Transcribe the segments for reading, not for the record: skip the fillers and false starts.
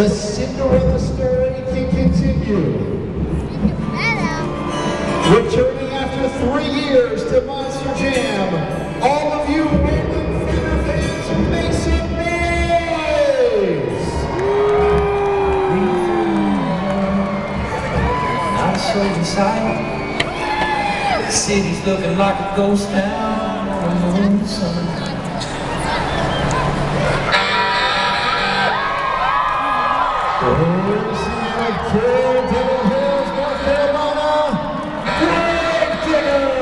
The Cinderella story can continue. Returning after 3 years to Monster Jam, all of you Random Fender fans, make some noise! Not a soul inside. The city's looking like a ghost town on a moon summer night. Devil Hills, North Carolina, Gravedigger!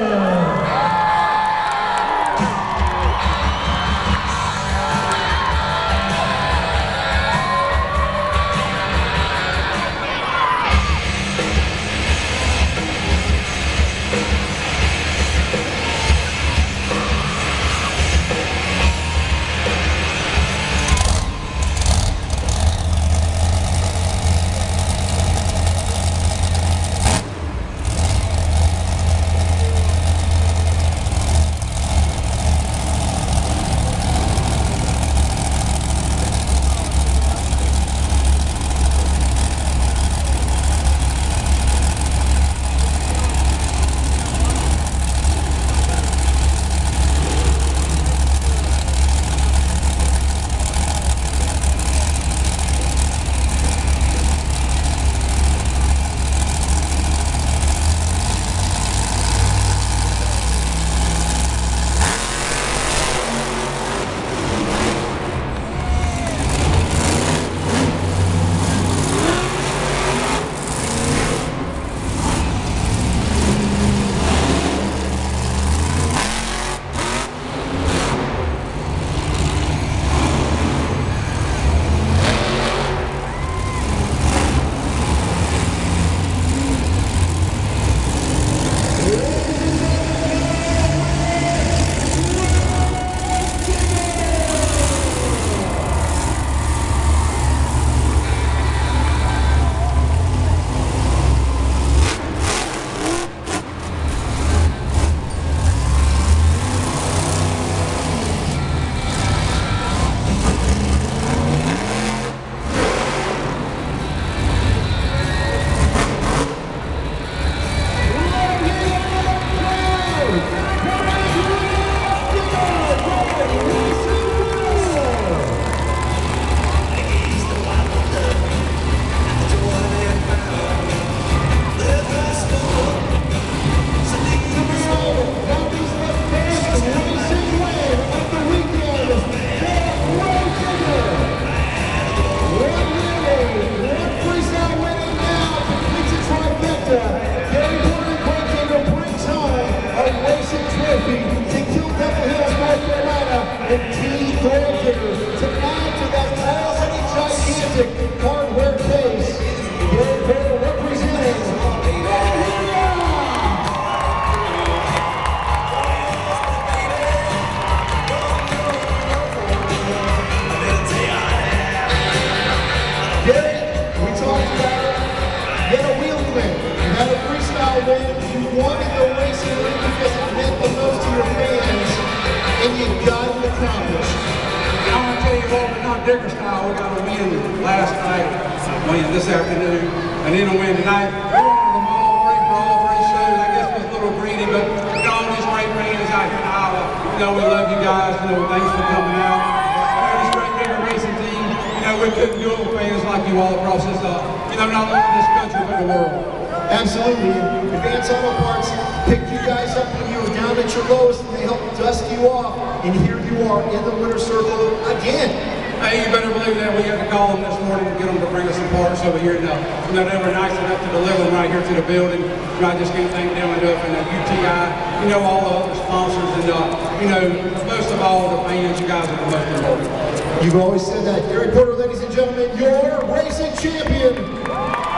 Hardware case, Gary representing Gary, we talked about it. You had a wheelie win, you had a freestyle win, you wanted the racing ring because it meant the most to your fans, and you got it accomplished. I want to tell you what, but not Digger style. We got a win last night, win this afternoon, and then a win tonight. We wanted them all three for all three shows. I guess it was a little greedy, but all these great fans out here in Iowa, we love you guys. Thanks for coming out. This great Digger racing team, we couldn't do it with fans like you all across this, not only this country, but the world. Absolutely. Advance Auto Parts picked you guys up when you were down at your lowest, and they helped dust you off, and here you are in the winner's circle again. Hey, you better believe that. We had to call them this morning to get them to bring us some parts over here. Now, they were nice enough to deliver them right here to the building. I just can't thank them enough, and UTI, all the other sponsors, and most of all, the fans. You guys are the most important. You've always said that. Gary Porter, ladies and gentlemen, your racing champion.